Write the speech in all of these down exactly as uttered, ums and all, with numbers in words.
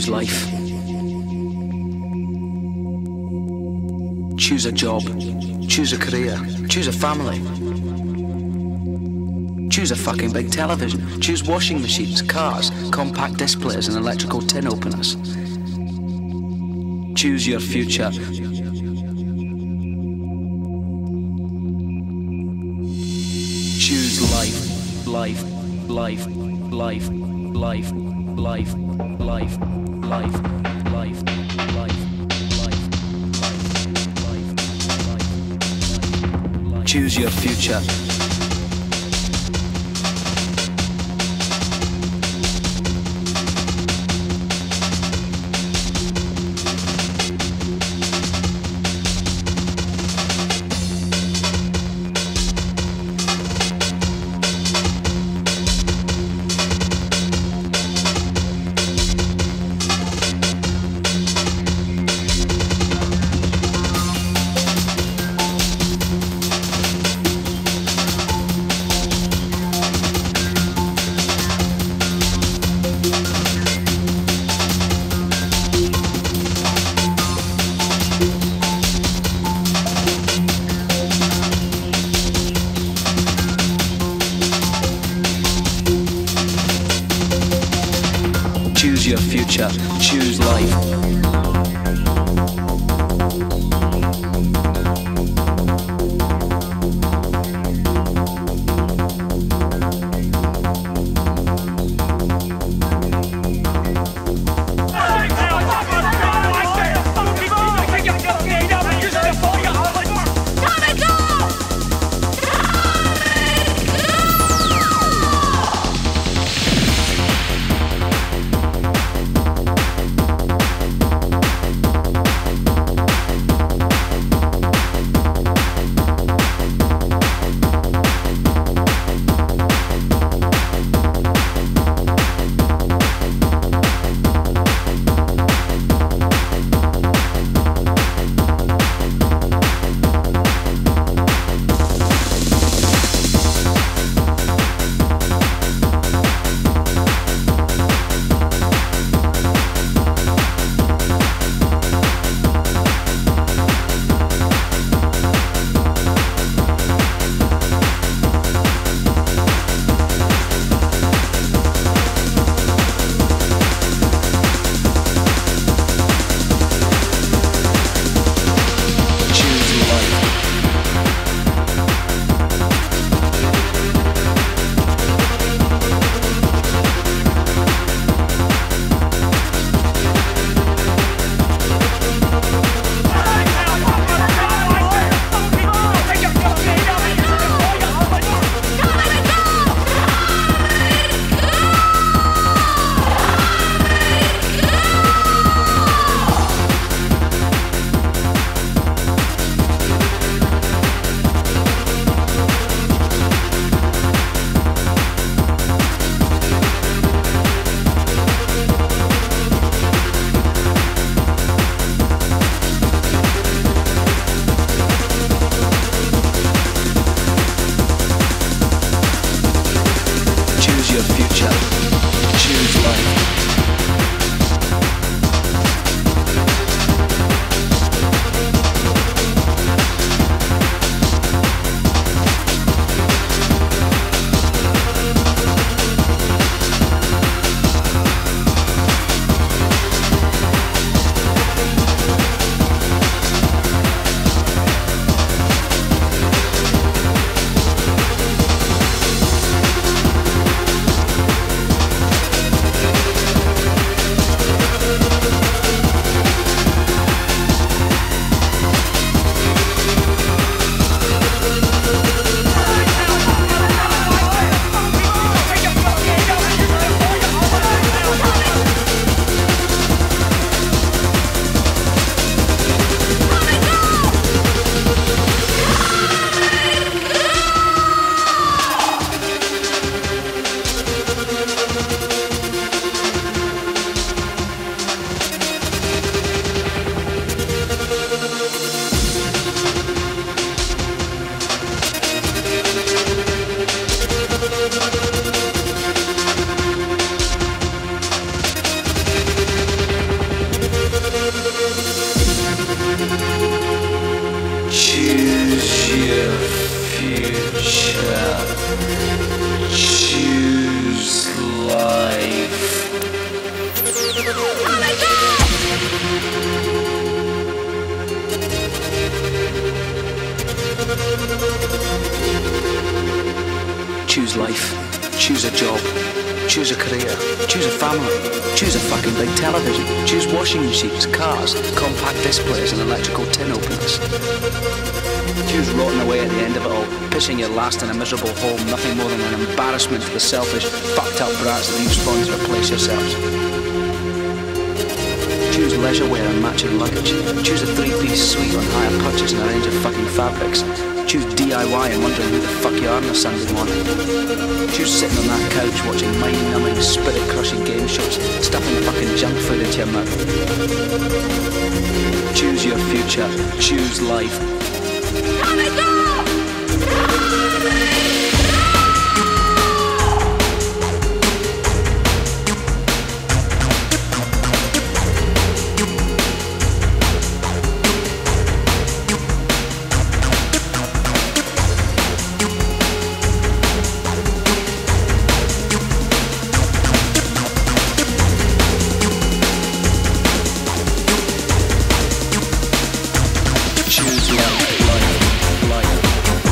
Choose life. Choose a job. Choose a career. Choose a family. Choose a fucking big television. Choose washing machines, cars, compact displays and electrical tin openers. Choose your future. Choose life, life, life, life, life, life, life, life, life, life, life. Choose your future. Choose your future. Choose life. life. Choose a job. Choose a career. Choose a family. Choose a fucking big television. Choose washing machines, cars, compact displays and electrical tin openers. Choose rotting away at the end of it all, pissing your last in a miserable home, nothing more than an embarrassment to the selfish, fucked up brats that you've spawned to replace yourselves. Choose leisure wear and matching luggage. Choose a three-piece suite on hire purchase and a range of fucking fabrics. Choose D I Y and wondering who the fuck you are on a Sunday morning. Choose sitting on that couch watching mind-numbing, spirit-crushing game shows, stuffing fucking junk food into your mouth. Choose your future. Choose life. Come and go! Choose life, life, life.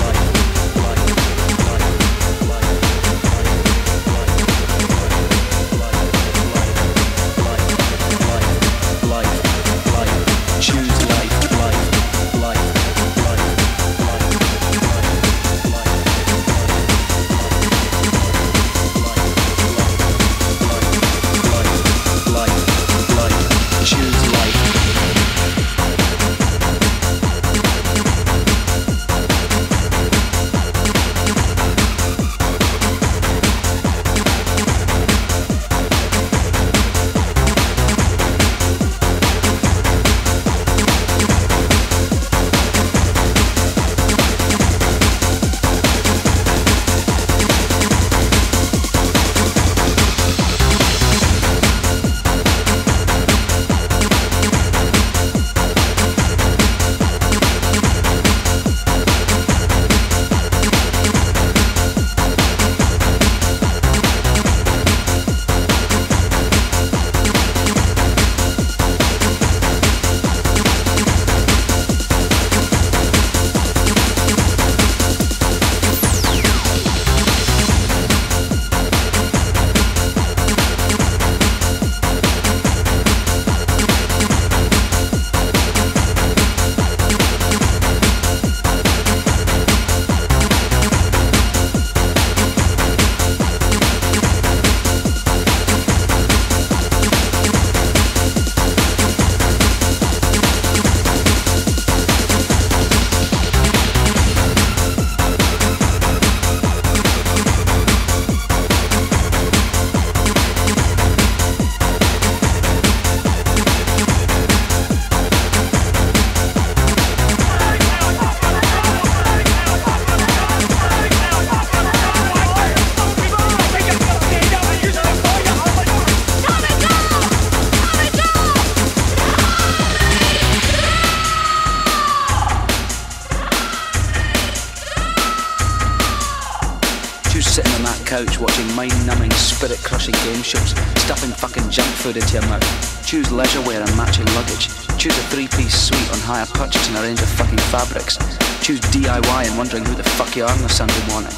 Sitting on that couch watching mind-numbing, spirit-crushing game shows, stuffing fucking junk food into your mouth. Choose leisure wear and matching luggage. Choose a three-piece suite on hire purchase and a range of fucking fabrics. Choose D I Y and wondering who the fuck you are on a Sunday morning.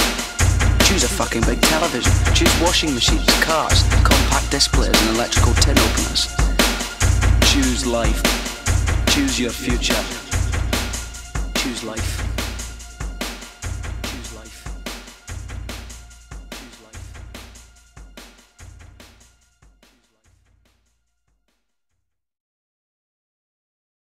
Choose a fucking big television. Choose washing machines, cars, compact displays and electrical tin openers. Choose life. Choose your future. Choose life.